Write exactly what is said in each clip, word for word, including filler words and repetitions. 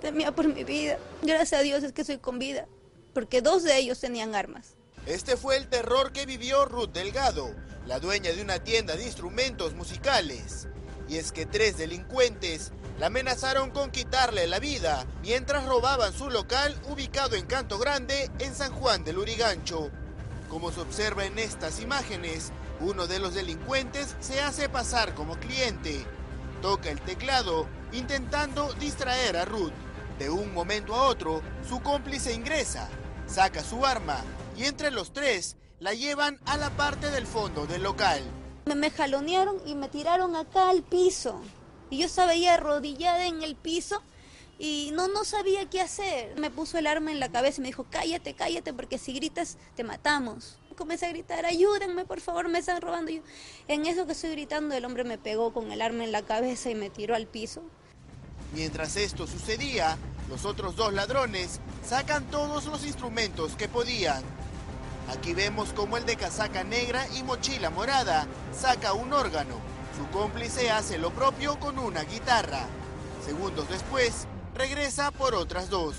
Temía por mi vida. Gracias a Dios es que soy con vida, porque dos de ellos tenían armas. Este fue el terror que vivió Ruth Delgado, la dueña de una tienda de instrumentos musicales. Y es que tres delincuentes la amenazaron con quitarle la vida mientras robaban su local ubicado en Canto Grande, en San Juan del Lurigancho. Como se observa en estas imágenes, uno de los delincuentes se hace pasar como cliente. Toca el teclado intentando distraer a Ruth. De un momento a otro, su cómplice ingresa, saca su arma y entre los tres la llevan a la parte del fondo del local. Me, me jalonearon y me tiraron acá al piso. Y yo estaba ahí arrodillada en el piso y no, no sabía qué hacer. Me puso el arma en la cabeza y me dijo, cállate, cállate, porque si gritas te matamos. Comencé a gritar, ayúdenme, por favor, me están robando. Yo, en eso que estoy gritando, el hombre me pegó con el arma en la cabeza y me tiró al piso. Mientras esto sucedía, los otros dos ladrones sacan todos los instrumentos que podían. Aquí vemos cómo el de casaca negra y mochila morada saca un órgano. Su cómplice hace lo propio con una guitarra. Segundos después, regresa por otras dos.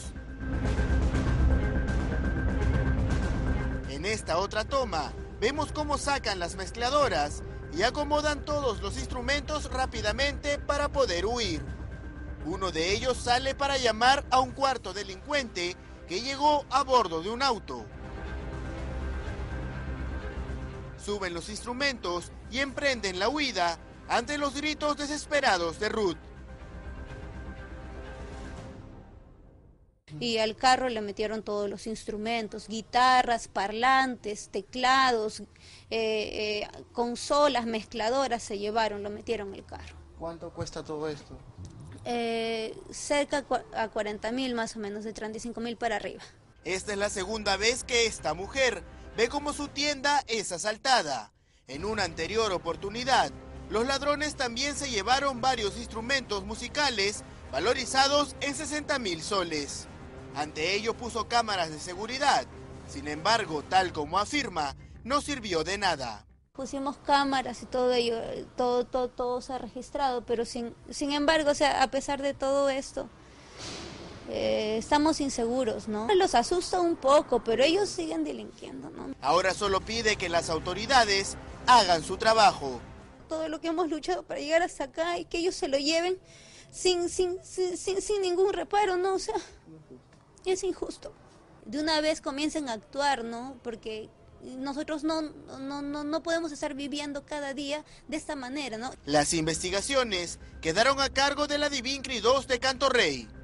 En esta otra toma, vemos cómo sacan las mezcladoras y acomodan todos los instrumentos rápidamente para poder huir. Uno de ellos sale para llamar a un cuarto delincuente que llegó a bordo de un auto. Suben los instrumentos y emprenden la huida ante los gritos desesperados de Ruth. Y al carro le metieron todos los instrumentos, guitarras, parlantes, teclados, eh, eh, consolas, mezcladoras, se llevaron, lo metieron al carro. ¿Cuánto cuesta todo esto? Eh, cerca a cuarenta mil más o menos, de treinta y cinco mil para arriba. Esta es la segunda vez que esta mujer ve cómo su tienda es asaltada. En una anterior oportunidad, los ladrones también se llevaron varios instrumentos musicales valorizados en sesenta mil soles. Ante ello puso cámaras de seguridad. Sin embargo, tal como afirma, no sirvió de nada. Pusimos cámaras y todo ello, todo, todo, todo se ha registrado, pero sin, sin embargo, o sea, a pesar de todo esto, eh, estamos inseguros, ¿no? Los asusta un poco, pero ellos siguen delinquiendo, ¿no? Ahora solo pide que las autoridades hagan su trabajo. Todo lo que hemos luchado para llegar hasta acá y que ellos se lo lleven sin, sin, sin, sin, sin ningún reparo, ¿no? O sea, es injusto. De una vez comiencen a actuar, ¿no? Porque nosotros no, no, no, no podemos estar viviendo cada día de esta manera, ¿no? Las investigaciones quedaron a cargo de la Divincri dos de Canto Rey.